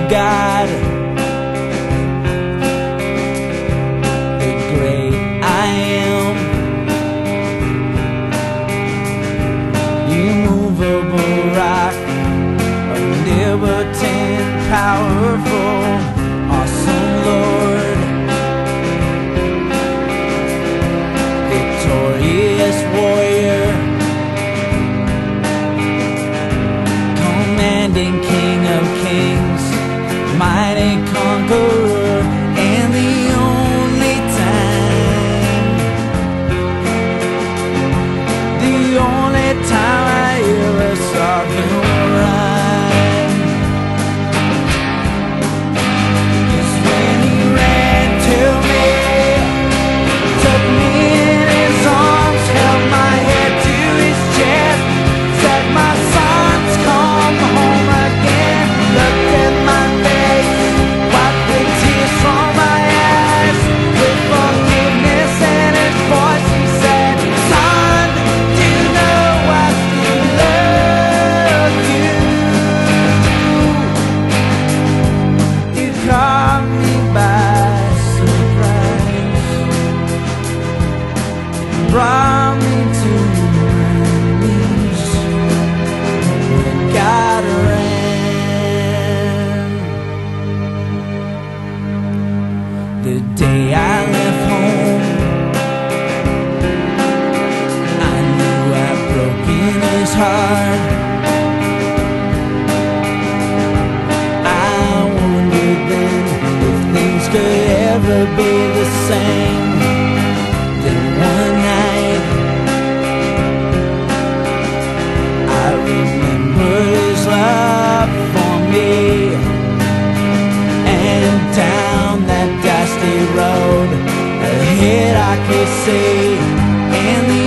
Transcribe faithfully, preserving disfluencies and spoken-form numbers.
God, the great I am, immovable rock, omnipotent, powerful, awesome Lord, victorious warrior, commanding King of kings, mighty conqueror, and the only time, the only time I ever saw him run, is when he ran to me, took me in his arms, held my head to his chest, said, "My son's come home again," looked at my face, wiped the tears from my eyes, with forgiveness in his voice, he said, "Son, do you know I still love you? You caught me by surprise, brought me to my knees when God ran." The day I left home, I knew I'd broken his heart. I wondered then if things could ever be the same. Then one night I remembered his love for me, and down that dusty road ahead I could see, and the